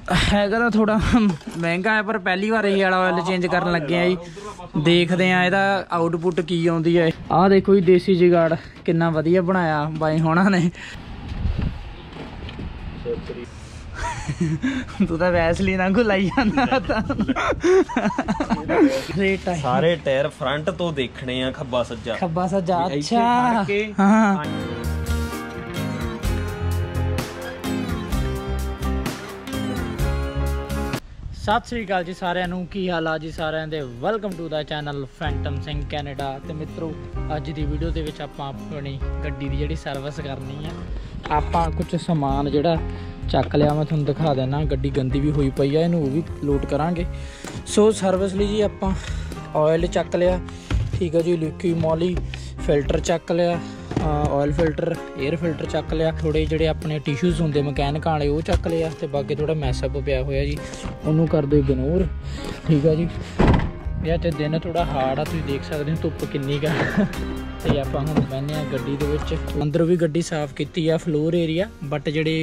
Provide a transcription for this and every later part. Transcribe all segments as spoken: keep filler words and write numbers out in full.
हैगा तो थोड़ा महंगा है पर पहली बार यही वाला ऑयल चेंज करन लगे हैं जी। देखते हैं इहदा आउटपुट की आउंदी है। आ देखो जी देसी जुगाड़ कितना वधिया बनाया बाई होना ने। तू तो वैसलीन वांगू लाई जांदा। सारे टायर फ्रंट तो देखने आ खब्बा सज्जा खब्बा सज्जा। अच्छा हाँ सत श्री अकाल जी सारिਆਂ ਨੂੰ ਕੀ ਹਾਲ ਆ ਜੀ ਸਾਰਿਆਂ ਦੇ। Welcome to the channel Phantom Singh Canada. ਤੇ ਮਿੱਤਰੋ ਅੱਜ ਦੀ ਵੀਡੀਓ ਦੇ ਵਿੱਚ ਆਪਾਂ ਆਪਣੀ ਗੱਡੀ ਦੀ ਜਿਹੜੀ ਸਰਵਿਸ ਕਰਨੀ ਆ। ਆਪਾਂ ਕੁਝ ਸਮਾਨ ਜਿਹੜਾ ਚੱਕ ਲਿਆ ਮੈਂ ਤੁਹਾਨੂੰ ਦਿਖਾ ਦੇਣਾ। ਗੱਡੀ ਗੰਦੀ ਵੀ ਹੋਈ ਪਈ ਆ, ਇਹਨੂੰ ਉਹ ਵੀ ਲੋਡ ਕਰਾਂਗੇ। ਸੋ ਸਰਵਿਸ ਲਈ ਜੀ ਆਪਾਂ ਆਇਲ ਚੱਕ ਲਿਆ, ਠੀਕ ਹੈ ਜੀ। ਲਿਕੁਇਡ ਮੋਲੀ ਫਿਲਟਰ ਚੱਕ ਲਿਆ, ऑयल फिल्टर एयर फिल्टर चक लिया। थोड़े जोड़े अपने टिशूज़ होंगे मकैनिक वाले वो चक लिया। तो बाकी थोड़ा मैसअप पिया होया जी, उन्होंने कर दो इग्नोर, ठीक है जी। यह तो दिन थोड़ा हार्ड आ, तुम देख सकते हो धुप्प किन्नी का। तो आप हम बहने गड्डी दे विच अंदरों भी गड्डी साफ की है, फ्लोर एरिया बट जोड़े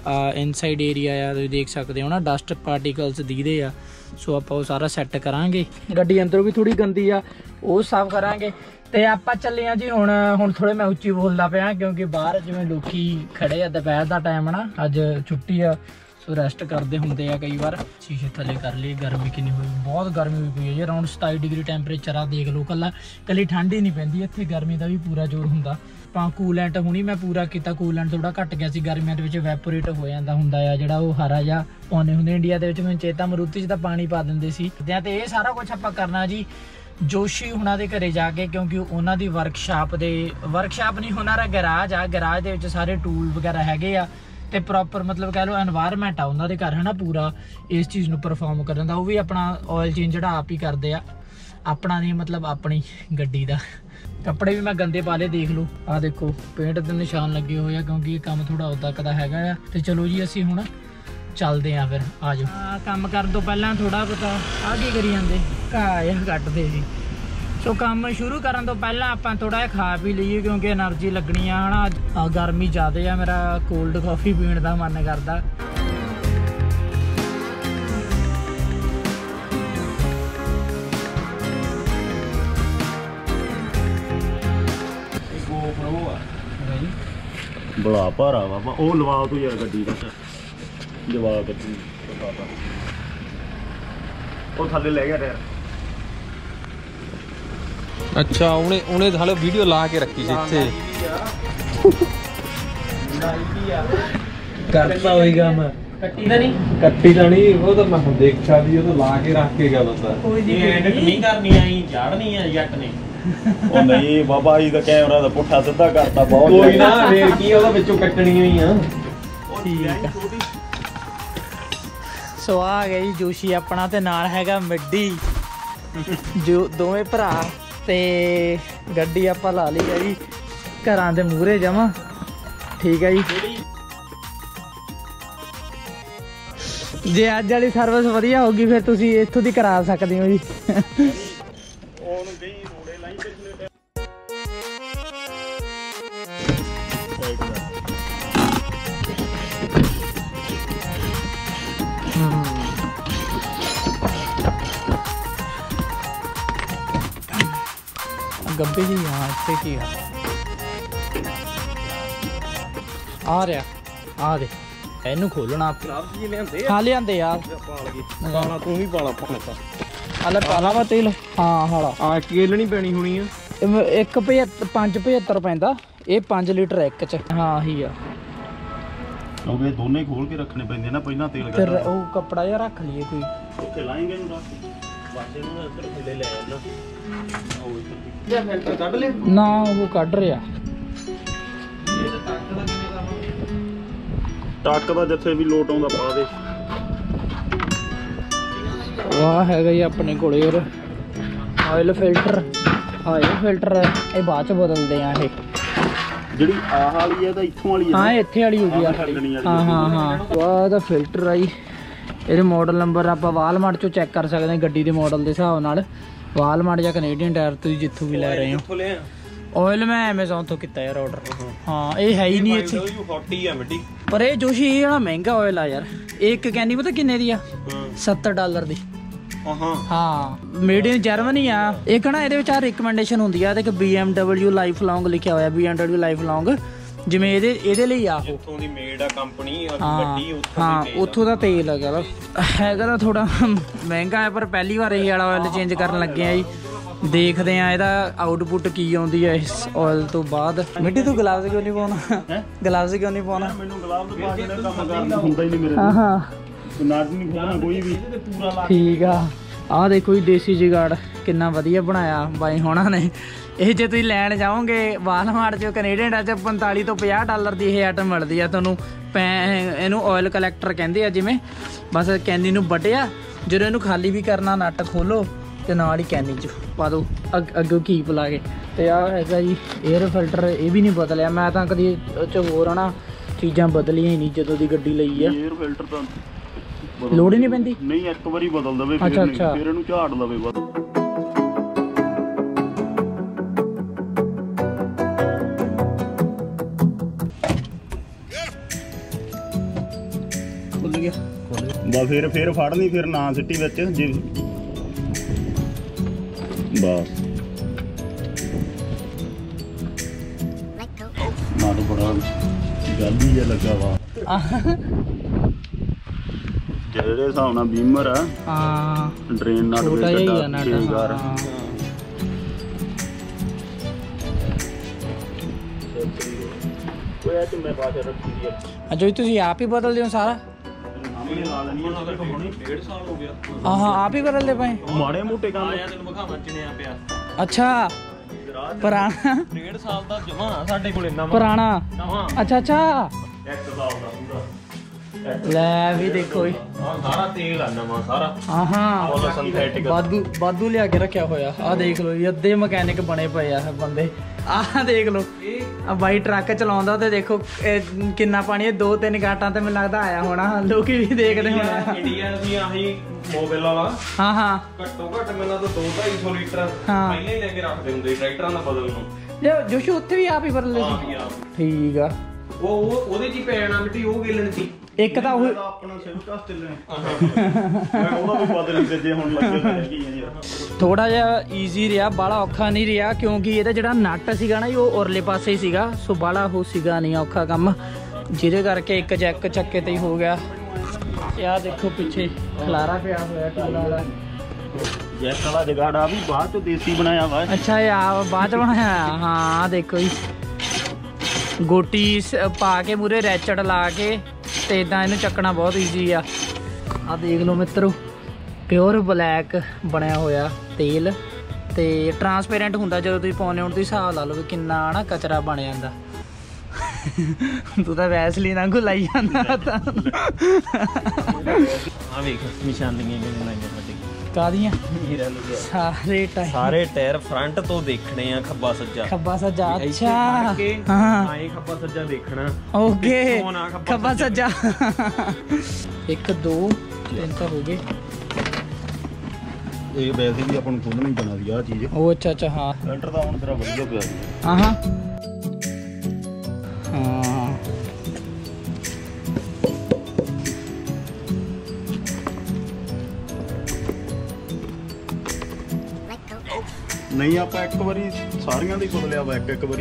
इनसाइड एरिया आ तुम देख सकते हो ना, डस्ट पार्टिकल्स दिखते आ। सो आप सारा सैट करांगे। गड्डी अंदरों भी थोड़ी गंदी आ, वो साफ करांगे। तो आप चले हैं जी हुण हुण थोड़े मैं उच्ची बोलता पाया क्योंकि बाहर जिवें लोकी खड़े आ, दोपहर का टाइम ना, अज छुट्टी आ। सो रेस्ट करते होंगे आ कई बार। शीशे थले कर लिए। गर्मी कितनी हुई, बहुत गर्मी हुई पई है जी। अराउंड सताई डिग्री टैंपरेचर आ, देख लो। कला कली ठंड ही नहीं पैंदी इत्थे, गर्मी का भी पूरा जोर हुंदा। ਆਪਾਂ ਕੂਲੈਂਟ ਹੁਣੀ ਮੈਂ ਪੂਰਾ ਕੀਤਾ, ਕੂਲੈਂਟ ਥੋੜਾ ਘਟ ਗਿਆ ਸੀ। ਗਰਮੀਆਂ ਦੇ ਵਿੱਚ ਵੈਪੋਰੇਟ ਹੋ ਜਾਂਦਾ ਹੁੰਦਾ ਆ, ਜਿਹੜਾ ਉਹ ਹਰਾ ਜਿਹਾ ਪਾਉਂਦੇ ਹੁੰਦੇ ਇੰਡੀਆ ਦੇ ਵਿੱਚ। ਮੈਨੂੰ ਚੇਤਾ ਮਰੂਤੀ 'ਚ ਤਾਂ ਪਾਣੀ ਪਾ ਦਿੰਦੇ ਸੀ। ਤੇ ਇਹ ਸਾਰਾ ਕੁਝ ਆਪਾਂ ਕਰਨਾ ਜੀ जोशी हुणा दे घरे जाके, क्योंकि उन्हां दी वर्कशाप दे वर्कशाप नहीं उन्हां दा गराज आ। गराज दे विच सारे टूल वगैरह हैगे आ ते प्रॉपर मतलब कह लो एनवायरनमेंट आ उन्हां दे घर है ना पूरा इस चीज़ नूं परफॉर्म करन दा। वो भी अपना ऑयल चेंज जिहड़ा आप ही करदे आ, अपना नहीं मतलब अपनी गड्डी दा। कपड़े भी मैं गंदे पा ले, देख लो आ देखो पेंट दे निशान लगे हुए आ, क्योंकि ये काम थोड़ा उदा कदा हैगा आ। ते चलो जी असीं हुण चलते हैं फिर, आ जाओ। काम करन तो पहला थोड़ा पता आ की करी जांदे घाह कट्टदे सी। सो काम शुरू करन तो पहला आपां थोड़ा जिहा खा पी लईए, क्योंकि एनर्जी लगनी है ना। गर्मी ज़्यादा है, मेरा कोल्ड कॉफ़ी पीण दा मन करदा। बड़ा भारा बाबा ओ लवा तू यार गड्डी दा जवाब ओ थल्ले ले गया टायर। अच्छा उन्हें उन्हें हाले वीडियो ला के रखी सी इत्थे करता होएगा मैं कट्टी दा नहीं कट्टी दा नहीं, वो तो मैं देखा भी, वो तो ला के रख के गया बंदा। ये एडिट नहीं करनी आई झाड़नी है जट ने। ओ नहीं बाबा जी दा कैमरा दा पुठा सिद्धा करता बहुत। कोई ना फेर की ओदा विचों कट्टनी होई आ। ठीक है। सो आ गई जोशी अपना ते नाल हैगा मिड्डी, जो दोवें भरा। ते गड्डी आपां ला ली है जी घरां दे मूहरे जमा, ठीक है जी। जे अज वाली सर्विस वधिया होगी फिर तुसीं इत्थों दी करा सकदे हो जी। गब्बे जी यहाँ इतने की आ रहा आ दे इनू खोलना हाँ लिया यार तू भी पाला हाले पाला वा तेल। हाँ हाला आ केलनी पैनी होनी है। एक पचहत्तर पाँच पचहत्तर पैंदा, ये पाँच लीटर एक च। हाँ ही आ क्योंकि दोनों ही खोल के रखने पैंदे ना, पहला तेल फिर वो कपड़ा या रख लिए कोई ओके लाएंगे नु रख वासे नु इधर थल्ले ले आना। फिल्टर कढ ले ना, वो कढ रहा ਟੱਕ ਦਾ ਜਿੱਥੇ ਵੀ ਲੋਟ ਆਉਂਦਾ ਪਾ ਦੇ। ਵਾਹ ਹੈਗਾ ਜੀ ਆਪਣੇ ਕੋਲੇ ਯਾਰ ਆਇਲ ਫਿਲਟਰ। ਆਇਲ ਫਿਲਟਰ ਇਹ ਬਾਅਦ ਚ ਬਦਲਦੇ ਆ। ਇਹ ਜਿਹੜੀ ਆਹ ਵਾਲੀ ਹੈ ਤਾਂ ਇੱਥੋਂ ਵਾਲੀ ਹੈ। ਹਾਂ ਇੱਥੇ ਵਾਲੀ ਹੋ ਗਈ ਆ। ਹਾਂ ਹਾਂ ਹਾਂ ਵਾਹ ਦਾ ਫਿਲਟਰ ਆਈ। ਇਹਦੇ ਮਾਡਲ ਨੰਬਰ ਆਪਾਂ ਵਾਲਮਾਰਟ ਚੋਂ ਚੈੱਕ ਕਰ ਸਕਦੇ ਹਾਂ ਗੱਡੀ ਦੇ ਮਾਡਲ ਦੇ ਹਿਸਾਬ ਨਾਲ। वालमार्ट या कनेडियन टायर तुसीं जित्थों भी लै रहे हो। ऑयल मैं अमेजोन तो किया यार ऑर्डर। हाँ ये है ही नहीं इत्थे। चालीस है मिट्टी ਪਰ ਇਹ ਜੋਸ਼ੀ ਇਹ ਵਾਲਾ ਮਹਿੰਗਾ ਆਇਲ ਆ ਯਾਰ। ਇੱਕ ਕੈਨੀ ਪਤਾ ਕਿੰਨੇ ਦੀ ਆ? ਸੱਤਰ ਡਾਲਰ ਦੀ। ਹਾਂ ਮੇਡ ਇਨ ਜਰਮਨੀ ਆ। ਇੱਕ ਨਾ ਇਹਦੇ ਵਿੱਚ ਆ ਰਿਕਮੈਂਡੇਸ਼ਨ ਹੁੰਦੀ ਆ ਤੇ B M W life long ਲਿਖਿਆ ਹੋਇਆ, B M W life long, ਜਿਵੇਂ ਇਹਦੇ ਇਹਦੇ ਲਈ ਆ ਜਿੱਥੋਂ ਦੀ ਮੇਡ ਆ ਕੰਪਨੀ ਵੱਡੀ, ਹਾਂ ਉੱਥੋਂ ਦਾ ਤੇਲ ਆ। ਕਹਿੰਦਾ ਹੈਗਾ ਤਾਂ ਥੋੜਾ ਮਹਿੰਗਾ ਹੈ, ਪਰ ਪਹਿਲੀ ਵਾਰ ਇਹ ਵਾਲਾ ਆਇਲ ਚੇਂਜ ਕਰਨ ਲੱਗੇ ਆ ਜੀ। ਦੇਖਦੇ ਆ ਇਹਦਾ ਆਊਟਪੁੱਟ ਕੀ ਆਉਂਦੀ ਹੈ ਇਸ ਆਇਲ ਤੋਂ ਬਾਅਦ। ਮਿੱਟੀ ਤੂੰ ਗਲਾਵਜ਼ ਕਿਉਂ ਨਹੀਂ ਪਾਉਣਾ? ਗਲਾਵਜ਼ ਕਿਉਂ ਨਹੀਂ ਪਾਉਣਾ? ਮੈਨੂੰ ਗਲਾਵਜ਼ ਪਾ ਕੇ ਕੰਮ ਕਰਨਾ ਹੁੰਦਾ ਹੀ ਨਹੀਂ ਮੇਰੇ ਹਾਂ ਹਾਂ ਨਾਟ ਨਹੀਂ ਖੋਲਣਾ ਕੋਈ ਵੀ। ਪੂਰਾ ਲਾ ਠੀਕ ਆ। ਆਹ ਦੇਖੋ ਜੀ ਦੇਸੀ ਜੁਗਾੜ ਕਿੰਨਾ ਵਧੀਆ ਬਣਾਇਆ ਬਾਈ ਹੋਣਾ ਨੇ। ਇਹ ਜੇ ਤੁਸੀਂ ਲੈਣ ਜਾਓਗੇ ਵਾਲਮਾਰਟ 'ਚ ਕੈਨੇਡੀਅਨ 'ਚ ਪੰਤਾਲੀ ਤੋਂ ਪੰਜਾਹ ਡਾਲਰ ਦੀ ਇਹ ਆਈਟਮ ਮਿਲਦੀ ਆ ਤੁਹਾਨੂੰ। ਪੈ ਇਹਨੂੰ ਆਇਲ ਕਲੈਕਟਰ ਕਹਿੰਦੇ ਆ। ਜਿਵੇਂ ਬਸ ਕੈਨੀ ਨੂੰ ਵੱਢਿਆ, ਜਦੋਂ ਇਹਨੂੰ ਖਾਲੀ ਵੀ ਕਰਨਾ ਨੱਟ ਖੋਲੋ ਤੇ ਨਾਲ ਹੀ ਕੈਨੀ 'ਚ ਪਾ ਦਿਓ ਅੱਗ ਅੱਗੋਂ ਕੀਪ ਲਾ ਕੇ। ਤੇ ਆਹ ਹੈਗਾ ਜੀ 에ਅਰ ਫਿਲਟਰ, ਇਹ ਵੀ ਨਹੀਂ ਬਦਲਿਆ। ਮੈਂ ਤਾਂ ਕਦੀ ਉਹ 'ਚ ਹੋਰ ਨਾ ਚੀਜ਼ਾਂ ਬਦਲੀਆਂ ਹੀ ਨਹੀਂ ਜਦੋਂ ਦੀ ਗੱਡੀ ਲਈ ਆ। 에ਅਰ ਫਿਲਟਰ ਤਾਂ ਲੋੜ ਹੀ ਨਹੀਂ ਪੈਂਦੀ। ਨਹੀਂ ਇੱਕ ਵਾਰੀ ਬਦਲ ਦਵੇ ਫਿਰ ਨਹੀਂ, ਫਿਰ ਇਹਨੂੰ ਝਾੜ ਲਵੇ ਬਸ। ਖੁੱਲ ਗਿਆ ਬਸ ਫਿਰ ਫਿਰ ਫੜਨੀ, ਫਿਰ ਨਾ ਸਿੱਟੀ ਵਿੱਚ ਜੀ ਬਸ। ਨਾ ਤਾਂ ਬੜਾ ਜਲਦੀ ਜਿਹਾ ਲੱਗਾ ਵਾ ਜਿਹੜੇ ਹਿਸਾਬ ਨਾਲ ਬੀਮਰ ਆ। ਹਾਂ ਡਰੇਨ ਨਟ ਛੋਟਾ ਜਿਹਾ ਹੀ ਆ ਨਟ। ਕੋਈ ਐ ਤੇ ਮੈਂ ਬਾਅਦ ਰੱਖੀ ਦੀ ਅੱਛਾ ਤੁਸੀਂ ਆਪ ਹੀ ਬਦਲਦੇ ਹੋ ਸਾਰਾ? ਡੇਢ ਸਾਲ ਹੋ ਗਿਆ। ਹਾਂ ਹਾਂ ਆਪ ਹੀ ਬਦਲਦੇ ਪਏ? ਮਾੜੇ ਮੋਟੇ ਕੰਮ ਆਇਆ ਤੈਨੂੰ ਵਿਖਾਵਾਂ ਚਿਣਿਆ ਪਿਆ। ਅੱਛਾ ਪੁਰਾਣਾ ਡੇਢ ਸਾਲ ਦਾ ਜਮਾ ਸਾਡੇ ਕੋਲ ਇੰਨਾ ਪੁਰਾਣਾ। ਨਵਾਂ ਅੱਛਾ ਅੱਛਾ ਇੱਕ ਸਾਲ ਦਾ ਪੂਰਾ। ਲੈ ਵੀ ਦੇਖੋ ਜੀ ਆਹ ਸਾਰਾ ਤੇਲ ਆ ਨਵਾਂ ਸਾਰਾ। ਹਾਂ ਹਾਂ ਫੁੱਲ ਸਿੰਥੈਟਿਕ। ਬਾਦੂ ਬਾਦੂ ਲਿਆ ਕੇ ਰੱਖਿਆ ਹੋਇਆ। ਆਹ ਦੇਖ ਲਓ ਜੀ ਅੱਧੇ ਮਕੈਨਿਕ ਬਣੇ ਪਏ ਆ ਬੰਦੇ। ਆਹ ਦੇਖ ਲਓ ਆ ਬਾਈ ਟਰੱਕ ਚਲਾਉਂਦਾ ਤੇ ਦੇਖੋ ਕਿੰਨਾ ਪਾਣੀ। ਦੋ ਤਿੰਨ ਘਾਟਾਂ ਤੇ ਮੈਨੂੰ ਲੱਗਦਾ ਆਇਆ ਹੋਣਾ, ਲੋਕੀ ਵੀ ਦੇਖਦੇ ਹੋਣੇ। ਇੰਡੀਆ ਦੀ ਆਹੀ ਮੋਬਾਈਲ ਵਾਲਾ ਹਾਂ ਹਾਂ ਘੱਟੋ ਘੱਟ ਮੈਨੂੰ ਤਾਂ ਦੋ ਢਾਈ ਸੌ ਲੀਟਰ ਹਾਂ। ਪਹਿਲਾਂ ਹੀ ਲੈ ਕੇ ਰੱਖਦੇ ਹੁੰਦੇ ਟਰੈਕਟਰਾਂ ਦਾ ਬਦਲ ਨੂੰ। ਜੇ ਜੋਸ਼ੂ ਉੱਥੇ ਵੀ ਆਪ ਹੀ ਬਦਲਦੇ ਸੀ? ਠੀਕ ਆ। ਉਹ ਉਹ ਉਹਦੇ 'ਚ ਹੀ ਪੈ ਜਾਣਾ ਮਿੱਟੀ, ਉਹ ਗੇਲਣ ਸੀ। ਇੱਕ ਤਾਂ ਉਹ ਆਪਣਾ ਸਿਵਲ ਕਾਸਟ ਚੱਲਣਾ ਮੈਂ ਉਹਦਾ ਵੀ ਬਦਲ ਨਹੀਂ ਜੇ ਹੁਣ ਲੱਗੇ ਤਾਂ ਹੈਗੀ ਆ ਯਾਰ। ਥੋੜਾ ਜਿਹਾ ਈਜ਼ੀ ਰਿਹਾ, ਬਾਹਲਾ ਔਖਾ ਨਹੀਂ ਰਿਹਾ, ਕਿਉਂਕਿ ਇਹਦਾ ਜਿਹੜਾ ਨੱਟ ਸੀਗਾ ਨਾ ਉਹ ਉਰਲੇ ਪਾਸੇ ਹੀ ਸੀਗਾ। ਸੋ ਬਾਹਲਾ ਉਹ ਸੀਗਾ ਨਹੀਂ ਔਖਾ ਕੰਮ, ਜਿਹਦੇ ਕਰਕੇ ਇੱਕ ਚੈੱਕ ਚੱਕੇ ਤੇ ਹੀ ਹੋ ਗਿਆ। ਤੇ ਆਹ ਦੇਖੋ ਪਿੱਛੇ ਖਲਾਰਾ ਪਿਆ ਹੋਇਆ ਟਾਲਾ ਵਾਲਾ। ਜੈਕ ਵਾਲਾ ਜਗਾੜ ਆ ਵੀ ਬਾਅਦ ਚ ਦੇਸੀ ਬਣਾਇਆ ਵਾ। ਅੱਛਾ ਇਹ ਆ ਬਾਅਦ ਚ ਬਣਾਇਆ? ਹਾਂ ਦੇਖੋ ਜੀ ਗੋਟੀ ਪਾ ਕੇ ਮੂਰੇ ਰੈਚੜ ਲਾ ਕੇ ਤੇ ਇਦਾਂ ਇਹਨੂੰ ਚੱਕਣਾ ਬਹੁਤ ਈਜ਼ੀ ਆ। ਆਹ ਦੇਖ ਲਓ ਮਿੱਤਰੋ ਪਿਓਰ ਬਲੈਕ ਬਣਿਆ ਹੋਇਆ ਤੇਲ, ਤੇ ਟਰਾਂਸਪੇਰੈਂਟ ਹੁੰਦਾ ਜਦੋਂ ਤੁਸੀਂ ਪਾਉਂਦੇ ਹੋ। ਤੁਸੀਂ ਹਿਸਾਬ ਲਾ ਲਓ ਵੀ ਕਿੰਨਾ ਨਾ ਕਚਰਾ ਬਣ ਜਾਂਦਾ। ਤੂੰ ਤਾਂ ਵੈਸਲੀਨ ਵਾਂਗੂ ਲਾਈ ਜਾਂਦਾ ਤਾਂ। ਆ ਵੇਖ ਨਿਸ਼ਾਨੀਆਂ ਕਿਵੇਂ ਬਣਾਈਆਂ ਸਾਡੀ ਕਾਹਦੀਆਂ? ਸਾਰੇ ਟਾਇਰ ਸਾਰੇ ਟਾਇਰ ਫਰੰਟ ਤੋਂ ਦੇਖਣੇ ਆ, ਖੱਬਾ ਸੱਜਾ। ਖੱਬਾ ਸੱਜਾ ਅੱਛਾ ਹਾਂ ਆਏ ਖੱਬਾ ਸੱਜਾ ਦੇਖਣਾ। ਓਕੇ ਖੱਬਾ ਸੱਜਾ। ਇੱਕ ਦੋ ਤਿੰਨ ਤਾਂ ਹੋ ਗਏ। ਇਹ ਵੈਸੇ ਵੀ ਆਪਾਂ ਨੂੰ ਖੋਲਣੀ ਪੈਣਾ ਸੀ ਆਹ ਚੀਜ਼। ਉਹ ਅੱਛਾ ਅੱਛਾ ਹਾਂ ਲੈਂਟਰ ਤਾਂ ਹੁਣ ਤੇਰਾ ਵਧੀਆ ਪਿਆ ਸੀ। ਹਾਂ ਹਾਂ ਹਾਂ ਨਹੀਂ ਆਪਾਂ ਇੱਕ ਵਾਰੀ ਸਾਰੀਆਂ ਦੀ ਬਦਲਿਆ ਵਾ ਇੱਕ ਇੱਕ ਵਾਰੀ।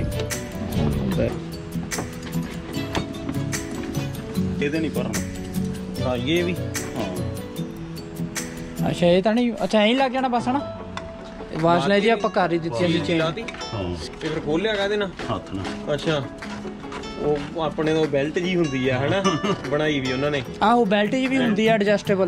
ਇਹਦੇ ਨਹੀਂ ਭਰਨਾ। ਹਾਂ ਇਹ ਵੀ ਹਾਂ ਅੱਛਾ ਇਹ ਤਾਂ ਨਹੀਂ। ਅੱਛਾ ਐਂ ਲੱਗ ਜਾਣਾ ਬਸ ਨਾ। ਵਾਸ਼ ਲੈ ਜੀ ਆਪਾਂ ਕਰ ਹੀ ਦਿੱਤੀ ਅਸੀਂ ਚੇਂਜ। ਹਾਂ ਤੇ ਫਿਰ ਖੋਲਿਆ ਕਾਹਦੇ ਨਾਲ? ਹੱਥ ਨਾਲ। ਅੱਛਾ ਉਹ ਆਪਣੇ ਤੋਂ ਬੈਲਟ ਜੀ ਹੁੰਦੀ ਆ ਹਨਾ, ਬਣਾਈ ਵੀ ਉਹਨਾਂ ਨੇ। ਆਹੋ ਬੈਲਟ ਜੀ ਵੀ ਹੁੰਦੀ ਆ ਐਡਜਸਟੇਬਲ।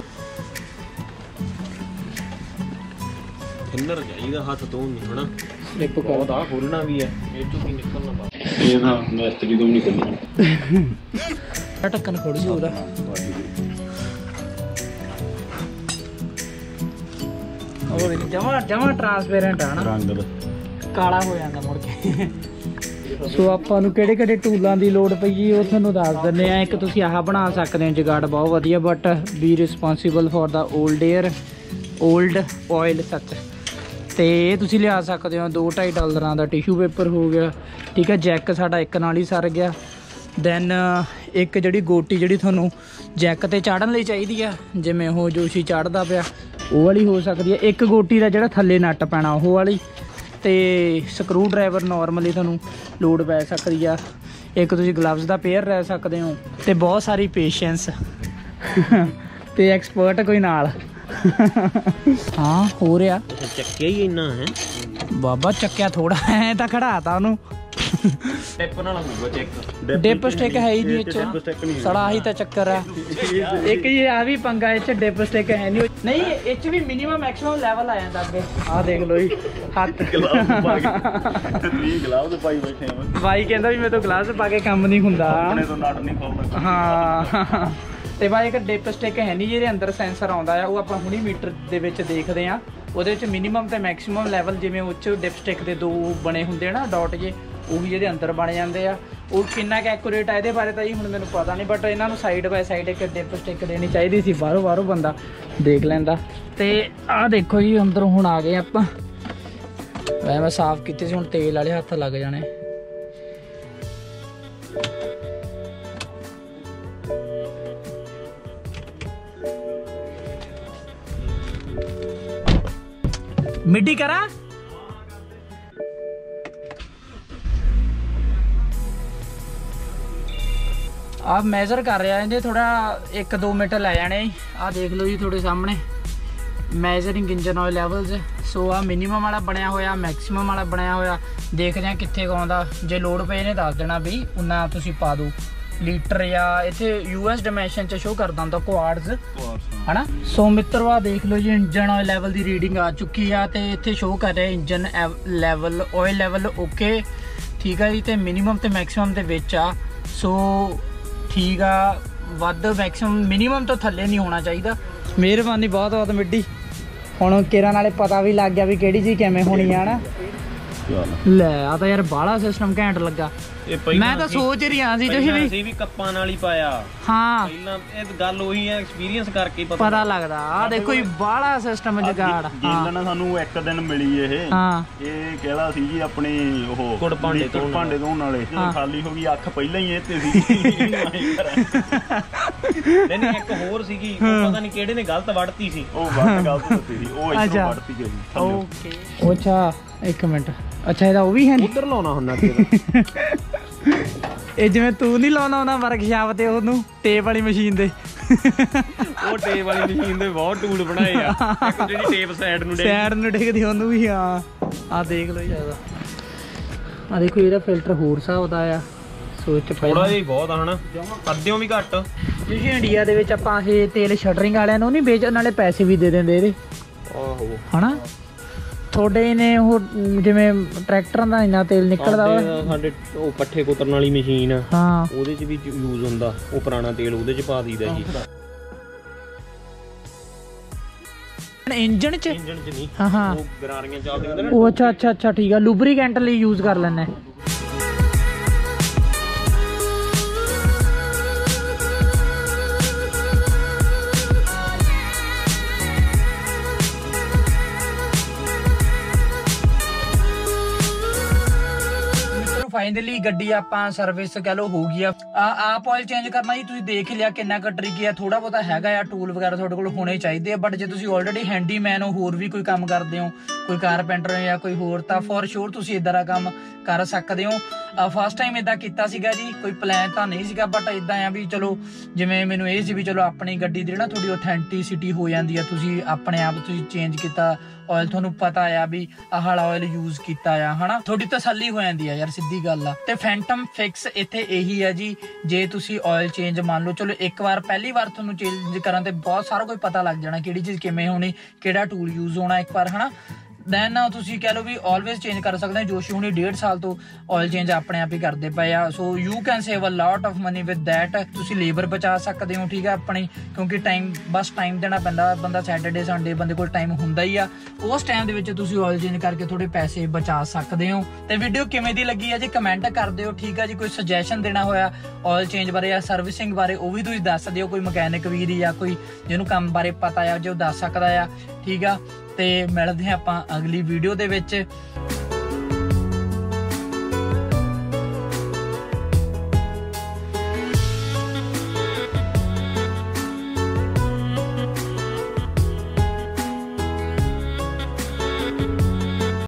ਥਿਨਰ ਚਾਹੀਦਾ ਹੱਥ ਤੋਂ ਨਹੀਂ ਹਨਾ। ਸਲਿੱਪ ਬਹੁਤ ਆ ਖੋਲਣਾ ਵੀ ਆ, ਇਹ ਚੋਂ ਕੀ ਨਿਕਲਣਾ ਬਾਹਰ। ਇਹ ਨਾ ਮਿਸਤਰੀ ਤੋਂ ਵੀ ਨਹੀਂ ਖੋਲਣਾ। ਢੱਕਣ ਖੋਲ ਜੀ ਉਹਦਾ। ਉਹ ਜਮਾ ਜਮਾ ਟਰਾਂਸਪੇਰੈਂਟ ਆ ਨਾ, ਰੰਗ ਕਾਲਾ ਹੋ ਜਾਂਦਾ ਮੁੜ ਕੇ। ਸੋ ਆਪਾਂ ਨੂੰ ਕਿਹੜੇ ਕਿਹੜੇ ਟੂਲਾਂ ਦੀ ਲੋੜ ਪਈ ਉਹ ਤੁਹਾਨੂੰ ਦੱਸ ਦਿੰਦੇ ਆ। ਇੱਕ ਤੁਸੀਂ ਆਹ ਬਣਾ ਸਕਦੇ ਹੋ ਜਗਾੜ, ਬਹੁਤ ਵਧੀਆ, but be responsible for the old air old oil ਸੱਚ। ਤੇ ਇਹ ਤੁਸੀਂ ਲਿਆ ਸਕਦੇ ਹੋ ਦੋ ਢਾਈ ਡਾਲਰਾਂ ਦਾ। ਟਿਸ਼ੂ ਪੇਪਰ ਹੋ ਗਿਆ, ਠੀਕ ਹੈ। ਜੈਕ ਸਾਡਾ ਇੱਕ ਨਾਲ ਹੀ ਸਰ ਗਿਆ। ਦੈਨ ਇੱਕ ਜਿਹੜੀ ਗੋਟੀ ਜਿਹੜੀ ਤੁਹਾਨੂੰ ਜੈਕ ਤੇ ਚਾੜਨ ਲਈ ਚਾਹੀਦੀ ਆ, ਜਿਵੇਂ ਉਹ ਜੋਸ਼ੀ ਚੜਦਾ ਪਿਆ ਉਹ ਵਾਲੀ ਹੋ ਸਕਦੀ ਹੈ। ਇੱਕ ਗੋਟੀ ਦਾ ਜਿਹੜਾ ਥੱਲੇ ਨੱਟ ਪੈਣਾ ਉਹ ਵਾਲੀ, ਤੇ ਸਕਰੂ ਡਰਾਈਵਰ ਨਾਰਮਲੀ ਤੁਹਾਨੂੰ ਲੋਡ ਪੈ ਸਕਦੀ ਆ। ਇੱਕ ਤੁਸੀਂ ਗਲਵਜ਼ ਦਾ ਪੇਅਰ ਲੈ ਸਕਦੇ ਹੋ, ਤੇ ਬਹੁਤ ਸਾਰੀ ਪੇਸ਼ੈਂਸ ਤੇ ਐਕਸਪਰਟ ਕੋਈ ਨਾਲ। ਹਾਂ ਹੋ ਰਿਹਾ ਚੱਕਿਆ ਹੀ ਇੰਨਾ ਹੈ ਬਾਬਾ, ਚੱਕਿਆ ਥੋੜਾ ਐ ਤਾਂ ਖੜਾਤਾ ਉਹਨੂੰ। ਟਿਪ ਨਾਲ ਹੋਊਗਾ ਚੈੱਕ, ਡਿਪ ਸਟਿਕ ਹੈ ਹੀ ਨਹੀਂ ਇਹ ਸੜਾ ਆਹੀ ਤਾਂ ਚੱਕਰ ਆ। ਇੱਕ ਇਹ ਆ ਵੀ ਪੰਗਾ ਇਹ ਚ ਡਿਪ ਸਟਿਕ ਹੈ ਨਹੀਂ, ਨਹੀਂ ਇਹ ਚ ਵੀ ਮਿਨੀਮਮ ਮੈਕਸਿਮਮ ਲੈਵਲ ਆ ਜਾਂਦਾ ਅੱਗੇ। ਆਹ ਦੇਖ ਲਓ ਜੀ ਹੱਥ ਗਲਾਸ ਪਾ ਕੇ ਤੀਹ ਗਲਾਸ ਪਾਈ ਬੈਠੇ ਆ। ਬਾਈ ਕਹਿੰਦਾ ਵੀ ਮੇਰੇ ਤੋਂ ਗਲਾਸ ਪਾ ਕੇ ਕੰਮ ਨਹੀਂ ਹੁੰਦਾ, ਆਪਣੇ ਤੋਂ ਨਟ ਨਹੀਂ ਖੋਲਦਾ। ਹਾਂ ਤੇ ਬਾਈ ਇੱਕ ਡਿਪ ਸਟਿਕ ਹੈ ਨਹੀਂ ਜਿਹਦੇ ਅੰਦਰ ਸੈਂਸਰ ਆਉਂਦਾ ਆ, ਉਹ ਆਪਾਂ ਹੁਣੀ ਮੀਟਰ ਦੇ ਵਿੱਚ ਦੇਖਦੇ ਆ। ਉਹਦੇ ਵਿੱਚ ਮਿਨੀਮਮ ਤੇ ਮੈਕਸਿਮਮ ਲੈਵਲ ਜਿਵੇਂ ਉਹ 'ਚ ਡਿਪ ਸਟਿਕ ਦੇ ਦੋ ਬਣੇ ਹੁੰਦੇ ਆ ਨਾ ਡਾਟ ਜੇ, ਉਹ ਵੀ ਜਿਹਦੇ ਅੰਦਰ ਬਣ ਜਾਂਦੇ ਆ। ਉਹ ਕਿੰਨਾ ਕੁ ਐਕੂਰੇਟ ਆ ਇਹਦੇ ਬਾਰੇ ਤਾਂ ਜੀ ਹੁਣ ਮੈਨੂੰ ਪਤਾ ਨਹੀਂ, ਬਟ ਇਹਨਾਂ ਨੂੰ ਸਾਈਡ ਬਾਈ ਸਾਈਡ ਇੱਕ ਡਿਪ ਸਟਿਕ ਦੇਣੀ ਚਾਹੀਦੀ ਸੀ, ਬਾਹਰੋਂ ਬਾਹਰੋਂ ਬੰਦਾ ਦੇਖ ਲੈਂਦਾ। ਤੇ ਆਹ ਦੇਖੋ ਜੀ ਅੰਦਰੋਂ ਹੁਣ ਆ ਗਏ ਆਪਾਂ। ਵੈਸੇ ਮੈਂ ਸਾਫ਼ ਕੀਤੇ ਸੀ, ਹੁਣ ਤੇਲ ਵਾਲੇ ਹੱਥ ਲੱਗ ਜਾਣੇ। मिड्डी करा आप मेजर कर रहे हैं थोड़ा एक दो मिनट लै जाने। आ देख लो जी थोड़े सामने measuring engine oil levels. So आ मिनीमम वाला बनया होया, मैक्सीमम वाला बनया होया। देखते हैं कित्थे आउंदा, जे लोड पे इहने दस देना भी उन्ना तुसीं पा दो लीटर, या इत्थे यूएस डायमेंशन च शो करदा हुंदा क्वार्ट्स है ना। सो मित्रों आ देख लो जी इंजन ऑयल लैवल की रीडिंग आ चुकी है, तो इत्थे शो कर रहा है engine level oil level okay ठीक है जी। तो मिनीमम तो मैक्सीमम के विच आ। सो ठीक आ, वध मैक्सीमम मिनीमम तो थल्ले नहीं होना चाहिए। मेहरबानी बहुत बहुत मिड्डी। हुण केरा नाले पता भी लग गया भी किहड़ी चीज़ किवें होनी है ना। ले आ तो यार बाला सिस्टम घैंट लगा। मैं तो सोच रही हाँ सी तुसीं भी भी कप्पां नाल ही पाया। हाँ ਪਹਿਲਾਂ ਇਹ ਗੱਲ ਉਹੀ ਹੈ, ਐਕਸਪੀਰੀਅੰਸ ਕਰਕੇ ਪਤਾ ਪਤਾ ਲੱਗਦਾ। ਆ ਦੇਖੋ ਜੀ ਬਾਲਾ ਸਿਸਟਮ ਜਗਾੜ। ਜਿੰਨਾਂ ਨਾਲ ਸਾਨੂੰ ਇੱਕ ਦਿਨ ਮਿਲੀ ਇਹ ਹਾਂ ਇਹ ਕਿਹੜਾ ਸੀ ਜੀ ਆਪਣੀ ਉਹ ਗੁੜ ਭਾਂਡੇ ਤੋਂ ਭਾਂਡੇ ਧੋਣ ਵਾਲੇ, ਜਦੋਂ ਖਾਲੀ ਹੋ ਗਈ ਅੱਖ ਪਹਿਲਾਂ ਹੀ ਇਹ ਤੇ ਸੀ। ਨਹੀਂ ਨਹੀਂ ਇੱਕ ਹੋਰ ਸੀਗੀ, ਉਹ ਪਤਾ ਨਹੀਂ ਕਿਹੜੇ ਨੇ ਗਲਤ ਵੜਤੀ ਸੀ। ਉਹ ਵੱਟ ਗਲਤ ਦਿੱਤੀ ਸੀ, ਉਹ ਇੱਥੋਂ ਵੜਤੀ ਗਈ। ਓਕੇ ਅੱਛਾ ਇੱਕ ਮਿੰਟ, ਅੱਛਾ ਇਹਦਾ ਉਹ ਵੀ ਹੈ ਉਧਰ ਲਾਉਣਾ ਹੁੰਦਾ ਤੇਰਾ। ਇਹ ਜਿਵੇਂ ਤੂੰ ਨਹੀਂ ਲਾਉਣਾ ਉਹਨਾਂ ਵਰਕਸ਼ਾਪ ਤੇ ਉਹਨੂੰ ਟੇਪ ਵਾਲੀ ਮਸ਼ੀਨ ਦੇ। ਉਹ ਟੇਪ ਵਾਲੀ ਮਸ਼ੀਨ ਦੇ ਬਹੁਤ ਟੂਲ ਬਣਾਏ ਆ, ਇੱਕ ਜਿਹੜੀ ਟੇਪ ਸਾਈਡ ਨੂੰ ਡੇਗ ਸਾਈਡ ਨੂੰ ਡੇਗਦੀ ਉਹਨੂੰ ਵੀ। ਹਾਂ ਆ ਦੇਖ ਲਓ ਜਿਆਦਾ। ਆ ਦੇਖੋ ਇਹਦਾ ਫਿਲਟਰ ਹੋਰ ਹਿਸਾਬ ਦਾ ਆ। ਸੋ ਚ ਥੋੜਾ ਜਿਹਾ ਬਹੁਤ ਆ ਹਨਾ, ਅੱਧਿਓਂ ਵੀ ਘੱਟ। ਤੁਸੀਂ ਇੰਡੀਆ ਦੇ ਵਿੱਚ ਆਪਾਂ ਇਹ ਤੇਲ ਸ਼ਟਰਿੰਗ ਵਾਲਿਆਂ ਨੂੰ ਨਹੀਂ ਵੇਚਣ, ਨਾਲੇ ਪੈਸੇ ਵੀ ਦੇ ਦਿੰਦੇ ਇਹਦੇ। ਆਹੋ ਹਨਾ ਤੁਹਾਡੇ ਨੇ ਉਹ ਜਿਵੇਂ ਟਰੈਕਟਰਾਂ ਦਾ ਇੰਨਾ ਤੇਲ ਨਿਕਲਦਾ ਵਾ। ਸਾਡੇ ਉਹ ਪੱਠੇ ਕੁਤਰਨ ਵਾਲੀ ਮਸ਼ੀਨ ਆ, ਹਾਂ ਉਹਦੇ 'ਚ ਵੀ ਯੂਜ਼ ਹੁੰਦਾ ਉਹ ਪੁਰਾਣਾ ਤੇਲ, ਉਹਦੇ 'ਚ ਪਾ ਦਈਦਾ ਜੀ। ਇੰਜਣ 'ਚ ਇੰਜਣ 'ਚ ਨਹੀਂ, ਹਾਂ ਹਾਂ ਉਹ ਗਰਾਰੀਆਂ ਚੱਲਦੀਆਂ ਹੁੰਦੀਆਂ ਨਾ। ਉਹ ਅੱਛਾ ਅੱਛਾ ਅੱਛਾ ਠੀਕ ਆ, ਲੂਬਰੀਕੈਂਟ ਲਈ ਯੂਜ਼ ਕਰ ਲੈਂਦੇ। फाइनली गड्डी आपां सर्विस कह लो हो गई आ। आप ऑयल चेंज करना जी तुसीं देख लिया किन्ना क ट्रिकी है, थोड़ा बहुता हैगा आ, टूल वगैरह तुहाडे कोल होने चाहिए। बट जे तुसीं ऑलरेडी हैंडीमैन हो, होर भी कोई काम करदे हो, कोई कारपेंटर हो या कोई होर, तां फॉर श्योर तुसीं इदां दा काम कर सकदे हो। फस्ट टाइम इदां कीता सीगा जी, कोई प्लान तां नहीं सीगा, बट इदां आ भी चलो जिवें मैनूं इह सी भी चलो अपनी गड्डी दी ना थोड़ी ऑथेंटिसिटी हो जांदी है। तुसीं अपने आप तुसीं चेंज कीता ऑयल, ਤੁਹਾਨੂੰ ਪਤਾ ਆ ਵੀ ਆਹ ਵਾਲਾ ਆਇਲ ਯੂਜ਼ ਕੀਤਾ ਆ ਹਨਾ, ਥੋੜੀ ਤਸੱਲੀ ਹੋ ਜਾਂਦੀ ਆ ਯਾਰ, ਸਿੱਧੀ ਗੱਲ ਆ। ਤੇ ਫੈਂਟਮ ਫਿਕਸ ਇੱਥੇ ਇਹੀ ਆ ਜੀ, ਜੇ ਤੁਸੀਂ ਆਇਲ ਚੇਂਜ ਮੰਨ ਲਓ ਚਲੋ ਇੱਕ ਵਾਰ ਪਹਿਲੀ ਵਾਰ ਤੁਹਾਨੂੰ ਚੇਂਜ ਕਰਨ ਤੇ ਬਹੁਤ ਸਾਰਾ ਕੁਝ ਪਤਾ ਲੱਗ ਜਾਣਾ, ਕਿਹੜੀ ਚੀਜ਼ ਕਿਵੇਂ ਹੋਣੀ, ਕਿਹੜਾ ਟੂਲ ਯੂਜ਼ ਹੋਣਾ ਇੱਕ ਵਾਰ ਹਨਾ। ਦੈਨ ਤੁਸੀਂ ਕਹਿ ਲਓ ਵੀ ਆਲਵੇਜ਼ ਚੇਂਜ ਕਰ ਸਕਦੇ ਹੋ। ਜੋਸ਼ੀ ਹੁਣੀ ਡੇਢ ਸਾਲ ਤੋਂ ਆਇਲ ਚੇਂਜ ਆਪਣੇ ਆਪ ਹੀ ਕਰਦੇ ਪਏ ਆ। So you can save a lot of money with that. ਤੁਸੀਂ ਲੇਬਰ ਬਚਾ ਸਕਦੇ ਹੋ ਠੀਕ ਹੈ ਆਪਣੀ, ਕਿਉਂਕਿ ਟਾਈਮ ਬਸ ਟਾਈਮ ਦੇਣਾ ਪੈਂਦਾ। ਬੰਦਾ ਸੈਟਰਡੇ ਸੰਡੇ ਬੰਦੇ ਕੋਲ ਟਾਈਮ ਹੁੰਦਾ ਹੀ ਆ, ਉਸ ਟਾਈਮ ਦੇ ਵਿੱਚ ਤੁਸੀਂ ਆਇਲ ਚੇਂਜ ਕਰਕੇ ਥੋੜੇ ਪੈਸੇ ਬਚਾ ਸਕਦੇ ਹੋ। ਤੇ ਵੀਡੀਓ ਕਿਵੇਂ ਦੀ ਲੱਗੀ ਹੈ ਜੀ ਕਮੈਂਟ ਕਰ ਦਿਓ ਠੀਕ ਹੈ ਜੀ। ਕੋਈ ਸੁਜੈਸ਼ਨ ਦੇਣਾ ਹੋਇਆ ਆਇਲ ਚੇਂਜ ਬਾਰੇ ਜਾਂ ਸਰਵਿਸਿੰਗ ਬਾਰੇ ਉਹ ਵੀ ਤੁਸੀਂ ਦੱਸ ਦਿਓ। ਕੋਈ ਮਕੈਨਿਕ ਵੀਰ ਜਾਂ ਕੋਈ ਜਿਹਨੂੰ ਕੰਮ ਬਾਰੇ ਪਤਾ ਆ ਜੇ ਉਹ ਦੱਸ ਸਕਦਾ ਆ ਠੀਕ ਆ। ਤੇ ਮਿਲਦੇ ਹਾਂ ਆਪਾਂ ਅਗਲੀ ਵੀਡੀਓ ਦੇ ਵਿੱਚ।